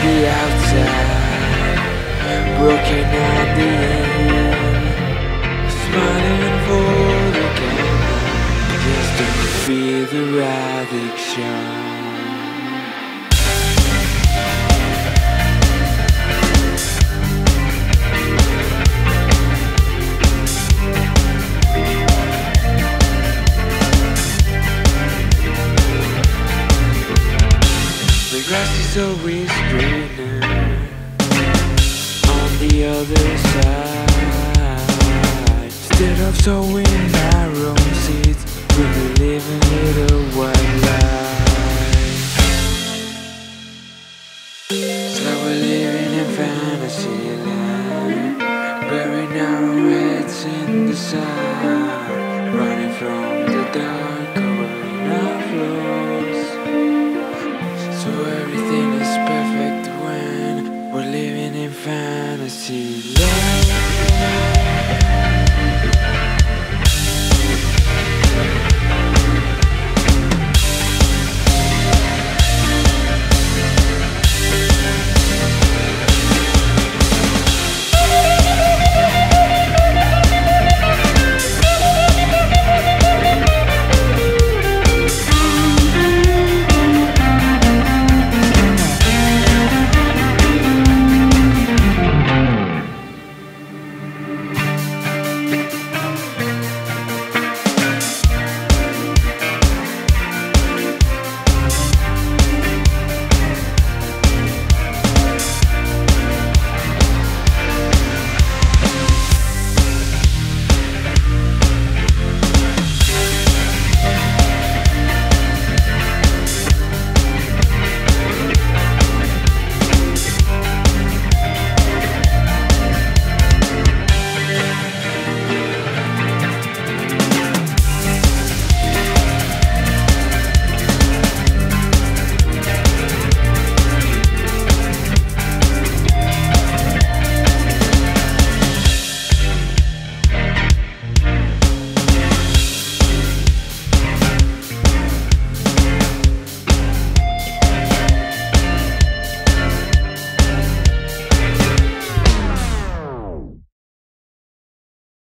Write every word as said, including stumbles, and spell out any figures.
the outside, broken at the end, smiling for the camera, just to feel the addiction. The grass is always greener on the other side. Instead of sowing our own seeds, we'll be living it